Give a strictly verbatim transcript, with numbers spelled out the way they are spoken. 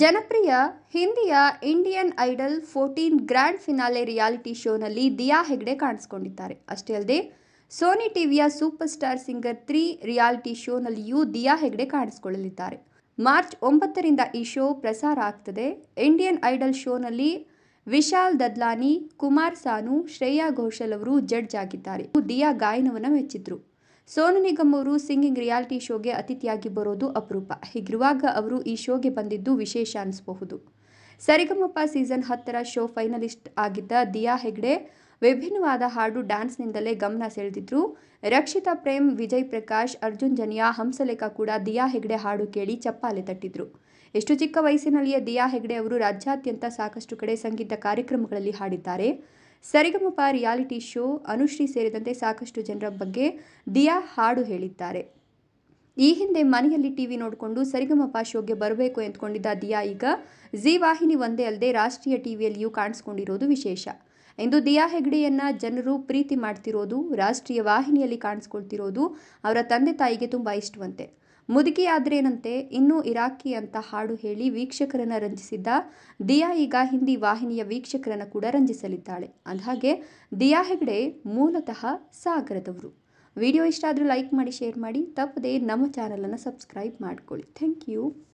ಜನಪ್ರಿಯ ಹಿಂದಿಯ Indian Idol fourteen grand finale reality ಶೋನಲ್ಲಿ ದಿಯಾ ಹೆಗ್ಡೆ ಕಾಣಿಸಿಕೊಂಡಿದ್ದಾರೆ. ಅಷ್ಟೇ ಅಲ್ಲದೆ ಸೋನಿ ಟಿವಿಯ Super Star Singer three reality ಶೋನಲ್ಲಿಯೂ ದಿಯಾ ಹೆಗ್ಡೆ ಕಾಣಿಸಿಕೊಳ್ಳಲಿದ್ದಾರೆ. ಮಾರ್ಚ್ ಒಂಬತ್ತರಿಂದ ಈ ಶೋ ಪ್ರಸಾರ ಆಗ್ತದೆ. ಇಂಡಿಯನ್ ಐಡಲ್ ಶೋನಲ್ಲಿ ವಿಶಾಲ್ ದದ್ಲಾನಿ, ಕುಮಾರ್ ಸಾನು, ಶ್ರೇಯಾ ಘೋಷಾಲ್ ಅವರು ಜಡ್ಜ್ ಆಗಿದ್ದಾರೆ. ದಿಯಾ ಗಾಯನವನ್ನು ಮೆಚ್ಚಿದ್ರು. ಸೋನು ನಿಗಮ್ ಅವರು ಸಿಂಗಿಂಗ್ ರಿಯಾಲಿಟಿ ಶೋಗೆ ಅತಿಥಿಯಾಗಿ ಬರೋದು ಅಪರೂಪ. ಹೀಗಿರುವಾಗ ಅವರು ಈ ಶೋಗೆ ಬಂದಿದ್ದು ವಿಶೇಷ ಅನಿಸಬಹುದು. ಸರಿಗಮಪ ಸೀಸನ್ ಹತ್ತರ ಶೋ ಫೈನಲಿಸ್ಟ್ ಆಗಿದ್ದ ದಿಯಾ ಹೆಗ್ಡೆ ವಿಭಿನ್ನವಾದ ಹಾಡು ಡ್ಯಾನ್ಸ್ನಿಂದಲೇ ಗಮನ ಸೆಳೆದಿದ್ರು. ರಕ್ಷಿತಾ ಪ್ರೇಮ್, ವಿಜಯ್ ಪ್ರಕಾಶ್, ಅರ್ಜುನ್ ಜನ್ಯಾ, ಹಂಸಲೇಖ ಕೂಡ ದಿಯಾ ಹೆಗ್ಡೆ ಹಾಡು ಕೇಳಿ ಚಪ್ಪಾಳೆ ತಟ್ಟಿದ್ರು. ಎಷ್ಟು ಚಿಕ್ಕ ವಯಸ್ಸಿನಲ್ಲಿಯೇ ದಿಯಾ ಹೆಗ್ಡೆ ಅವರು ರಾಜ್ಯಾದ್ಯಂತ ಸಾಕಷ್ಟು ಕಡೆ ಸಂಗೀತ ಕಾರ್ಯಕ್ರಮಗಳಲ್ಲಿ ಹಾಡಿದ್ದಾರೆ. ಸರಿಗಮಪ ರಿಯಾಲಿಟಿ ಶೋ ಅನುಶ್ರೀ ಸೇರಿದಂತೆ ಸಾಕಷ್ಟು ಜನರ ಬಗ್ಗೆ ದಿಯಾ ಹಾಡು ಹೇಳಿದ್ದಾರೆ. ಈ ಹಿಂದೆ ಮನೆಯಲ್ಲಿ ಟಿವಿ ನೋಡಿಕೊಂಡು ಸರಿಗಮಪ ಶೋಗೆ ಬರಬೇಕು ಎಂದುಕೊಂಡಿದ್ದ ದಿಯಾ ಈಗ ಜಿ ವಾಹಿನಿ ಒಂದೇ ಅಲ್ಲದೆ ರಾಷ್ಟ್ರೀಯ ಟಿವಿಯಲ್ಲಿಯೂ ಕಾಣಿಸಿಕೊಂಡಿರೋದು ವಿಶೇಷ. ಇಂದು ದಿಯಾ ಹೆಗ್ಡೆಯನ್ನ ಜನರು ಪ್ರೀತಿ ಮಾಡ್ತಿರೋದು, ರಾಷ್ಟ್ರೀಯ ವಾಹಿನಿಯಲ್ಲಿ ಕಾಣಿಸ್ಕೊಳ್ತಿರೋದು ಅವರ ತಂದೆ ತಾಯಿಗೆ ತುಂಬ ಇಷ್ಟವಂತೆ. ಮುದುಕಿ ಆದ್ರೇನಂತೆ ಇನ್ನೂ ಇರಾಕಿ ಅಂತ ಹಾಡು ಹೇಳಿ ವೀಕ್ಷಕರನ್ನ ರಂಜಿಸಿದ್ದ ದಿಯಾ ಈಗ ಹಿಂದಿ ವಾಹಿನಿಯ ವೀಕ್ಷಕರನ್ನ ಕೂಡ ರಂಜಿಸಲಿದ್ದಾಳೆ. ಅಂದಹಾಗೆ ದಿಯಾ ಹೆಗ್ಡೆ ಮೂಲತಃ ಸಾಗರದವರು. ವಿಡಿಯೋ ಇಷ್ಟ ಆದರೆ ಲೈಕ್ ಮಾಡಿ, ಶೇರ್ ಮಾಡಿ, ತಪ್ಪದೆ ನಮ್ಮ ಚಾನಲನ್ನು ಸಬ್ಸ್ಕ್ರೈಬ್ ಮಾಡ್ಕೊಳ್ಳಿ. Thank you.